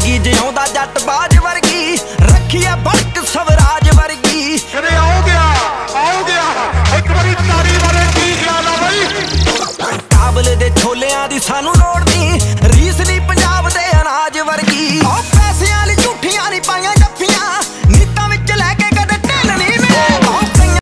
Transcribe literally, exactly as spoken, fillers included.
जिंदगी जिउंदा जट बाज वर्गी, रखी है बड़क स्वराज वर्गी। आओ गया आओ गया एक बारी तारी वाले की ख्याल आ बई। काबले दे छोलियां दी सानू लोड़ नी,